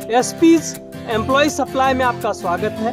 SPs employ supply में आपका स्वागत है।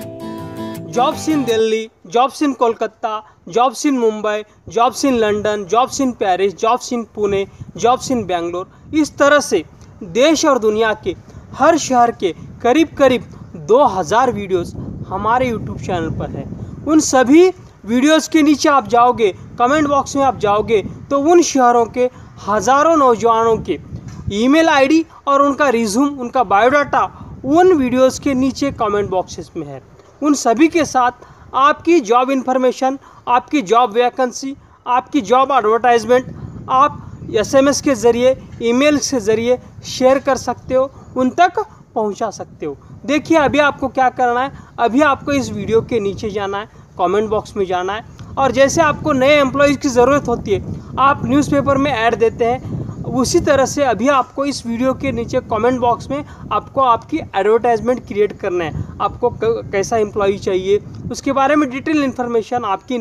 Jobs in Delhi, jobs in Kolkata, jobs in Mumbai, jobs in London, jobs in Paris, jobs in Pune, jobs in Bangalore, इस तरह से देश और दुनिया के हर शहर के करीब 2000 वीडियोस हमारे यूट्यूब चैनल पर है। उन सभी वीडियोस के नीचे आप जाओगे, कमेंट बॉक्स में आप जाओगे तो उन शहरों के हज़ारों नौजवानों के ईमेल आईडी और उनका रिज्यूम, उनका बायोडाटा उन वीडियोस के नीचे कमेंट बॉक्सेस में है। उन सभी के साथ आपकी जॉब इन्फॉर्मेशन, आपकी जॉब वैकेंसी, आपकी जॉब एडवर्टाइजमेंट आप एसएमएस के ज़रिए, ईमेल के ज़रिए शेयर कर सकते हो, उन तक पहुंचा सकते हो। देखिए अभी आपको क्या करना है, अभी आपको इस वीडियो के नीचे जाना है, कमेंट बॉक्स में जाना है और जैसे आपको नए एम्प्लॉयज़ की ज़रूरत होती है, आप न्यूज़पेपर में ऐड देते हैं, उसी तरह से अभी आपको इस वीडियो के नीचे कमेंट बॉक्स में आपको आपकी एडवर्टाइजमेंट क्रिएट करना है। आपको कैसा एम्प्लॉई चाहिए, उसके बारे में डिटेल इन्फॉर्मेशन,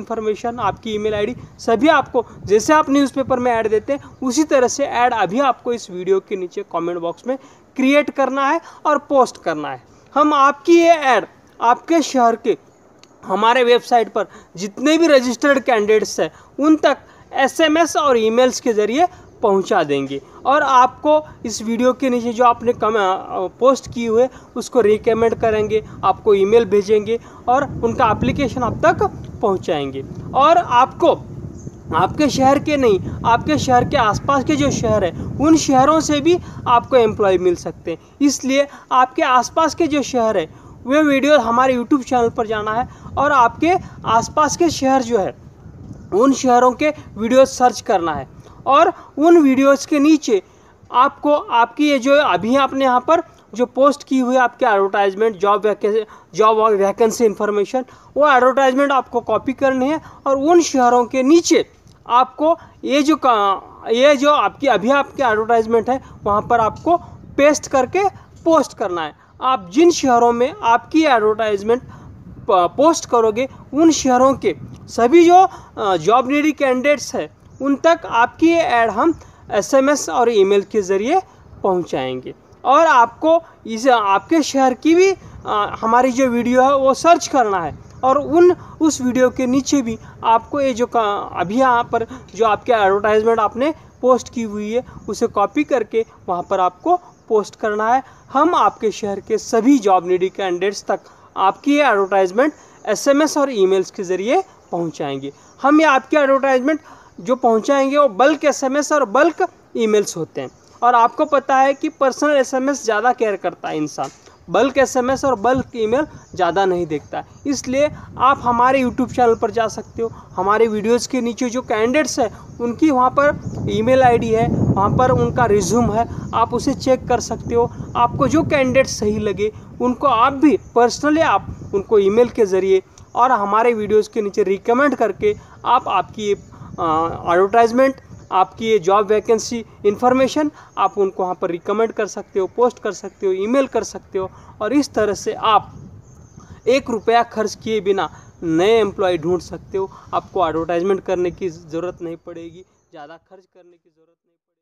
आपकी ईमेल आईडी सभी आपको, जैसे आप न्यूज़पेपर में ऐड देते हैं उसी तरह से ऐड अभी आपको इस वीडियो के नीचे कमेंट बॉक्स में क्रिएट करना है और पोस्ट करना है। हम आपकी ये ऐड आपके शहर के हमारे वेबसाइट पर जितने भी रजिस्टर्ड कैंडिडेट्स हैं उन तक एसएमएस और ईमेल्स के ज़रिए पहुंचा देंगे और आपको इस वीडियो के नीचे जो आपने पोस्ट की हुए उसको रिकमेंड करेंगे, आपको ईमेल भेजेंगे और उनका एप्लीकेशन आप तक पहुंचाएंगे। और आपको आपके शहर के नहीं, आपके शहर के आसपास के जो शहर है उन शहरों से भी आपको एम्प्लॉय मिल सकते हैं। इसलिए आपके आसपास के जो शहर है वे वीडियो हमारे यूट्यूब चैनल पर जाना है और आपके आसपास के शहर जो है उन शहरों के वीडियो सर्च करना है और उन वीडियोस के नीचे आपको आपकी ये जो अभी आपने यहाँ पर जो पोस्ट की हुई आपके एडवर्टाइजमेंट, जॉब वैकेंसी इन्फॉर्मेशन, वो एडवर्टाइजमेंट आपको कॉपी करनी है और उन शहरों के नीचे आपको ये जो आपकी अभी आपकी एडवर्टाइजमेंट है वहाँ पर आपको पेस्ट करके पोस्ट करना है। आप जिन शहरों में आपकी एडवर्टाइजमेंट पोस्ट करोगे उन शहरों के सभी जो जॉब नीडी कैंडिडेट्स हैं उन तक आपकी ये ऐड हम एसएमएस और ईमेल के ज़रिए पहुंचाएंगे और आपको इस आपके शहर की भी हमारी जो वीडियो है वो सर्च करना है और उस वीडियो के नीचे भी आपको ये जो अभी यहाँ पर जो आपके एडवर्टाइजमेंट आपने पोस्ट की हुई है उसे कॉपी करके वहाँ पर आपको पोस्ट करना है। हम आपके शहर के सभी जॉब नीडी कैंडिडेट्स तक आपकी ये एडवर्टाइजमेंट एसएमएस और ईमेल्स के ज़रिए पहुँचाएँगे। हम ये आपकी एडवर्टाइजमेंट जो पहुंचाएंगे वो बल्क एसएमएस और बल्क ईमेल्स होते हैं और आपको पता है कि पर्सनल एसएमएस ज़्यादा केयर करता है इंसान, बल्क एसएमएस और बल्क ईमेल ज़्यादा नहीं देखता है। इसलिए आप हमारे यूट्यूब चैनल पर जा सकते हो, हमारे वीडियोस के नीचे जो कैंडिडेट्स हैं उनकी वहाँ पर ईमेल आईडी है, वहाँ पर उनका रिज्यूम है, आप उसे चेक कर सकते हो। आपको जो कैंडिडेट सही लगे उनको आप भी पर्सनली आप उनको ईमेल के ज़रिए और हमारे वीडियोज़ के नीचे रिकमेंड करके आप आपकी एडवर्टाइजमेंट, आपकी ये जॉब वैकेंसी इन्फॉर्मेशन आप उनको वहाँ पर रिकमेंड कर सकते हो, पोस्ट कर सकते हो, ईमेल कर सकते हो और इस तरह से आप 1 रुपया खर्च किए बिना नए एम्प्लॉय ढूंढ सकते हो। आपको एडवर्टाइजमेंट करने की ज़रूरत नहीं पड़ेगी, ज़्यादा खर्च करने की ज़रूरत नहीं पड़ेगी।